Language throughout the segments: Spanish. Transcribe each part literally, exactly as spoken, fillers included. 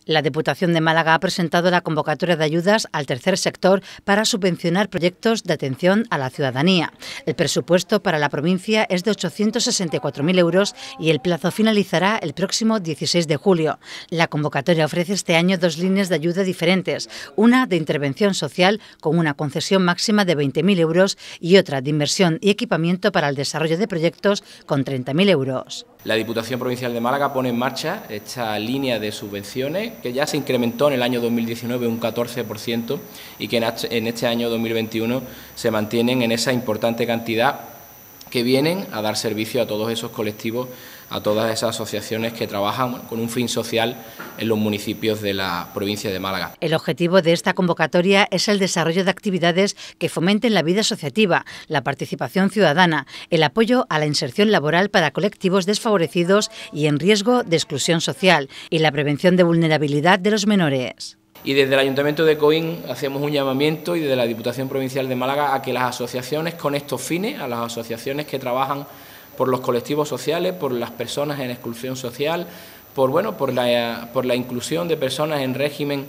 La Diputación de Málaga ha presentado la convocatoria de ayudas al tercer sector para subvencionar proyectos de atención a la ciudadanía. El presupuesto para la provincia es de ochocientos sesenta y cuatro mil euros y el plazo finalizará el próximo dieciséis de julio. La convocatoria ofrece este año dos líneas de ayuda diferentes, una de intervención social con una concesión máxima de veinte mil euros y otra de inversión y equipamiento para el desarrollo de proyectos con treinta mil euros. La Diputación Provincial de Málaga pone en marcha esta línea de subvenciones que ya se incrementó en el año dos mil diecinueve un catorce por ciento y que en este año dos mil veintiuno se mantienen en esa importante cantidad que vienen a dar servicio a todos esos colectivos, a todas esas asociaciones que trabajan con un fin social en los municipios de la provincia de Málaga. El objetivo de esta convocatoria es el desarrollo de actividades que fomenten la vida asociativa, la participación ciudadana, el apoyo a la inserción laboral para colectivos desfavorecidos y en riesgo de exclusión social y la prevención de vulnerabilidad de los menores. Y desde el Ayuntamiento de Coín hacemos un llamamiento y desde la Diputación Provincial de Málaga a que las asociaciones con estos fines, a las asociaciones que trabajan por los colectivos sociales, por las personas en exclusión social, por, bueno, por, la, por la inclusión de personas en régimen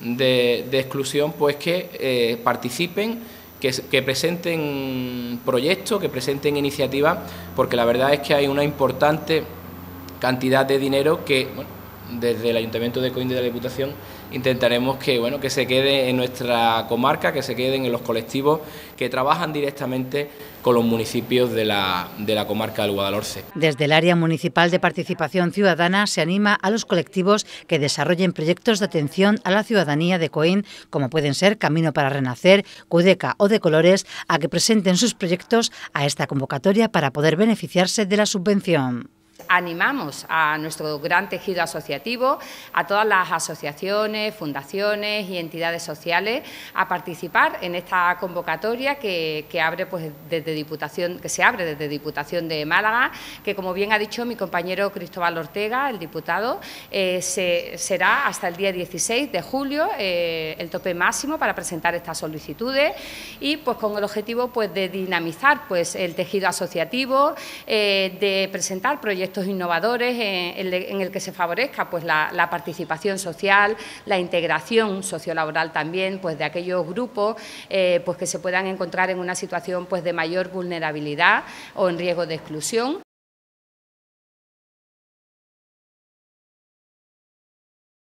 de, de exclusión, pues que eh, participen, que, que presenten proyectos, que presenten iniciativas, porque la verdad es que hay una importante cantidad de dinero que, bueno, desde el Ayuntamiento de Coín de la Diputación intentaremos que, bueno, que se quede en nuestra comarca, que se queden en los colectivos que trabajan directamente con los municipios de la, de la comarca del Guadalhorce. Desde el área municipal de participación ciudadana se anima a los colectivos que desarrollen proyectos de atención a la ciudadanía de Coín, como pueden ser Camino para Renacer, Cudeca o De Colores, a que presenten sus proyectos a esta convocatoria para poder beneficiarse de la subvención. Animamos a nuestro gran tejido asociativo, a todas las asociaciones, fundaciones y entidades sociales a participar en esta convocatoria que, que, abre, pues, desde Diputación, que se abre desde Diputación de Málaga, que, como bien ha dicho mi compañero Cristóbal Ortega, el diputado, eh, se, será hasta el día dieciséis de julio eh, el tope máximo para presentar estas solicitudes y, pues, con el objetivo, pues, de dinamizar, pues, el tejido asociativo, eh, de presentar proyectos innovadores en, en el que se favorezca, pues, la, la participación social, la integración sociolaboral también, pues, de aquellos grupos eh, pues, que se puedan encontrar en una situación, pues, de mayor vulnerabilidad o en riesgo de exclusión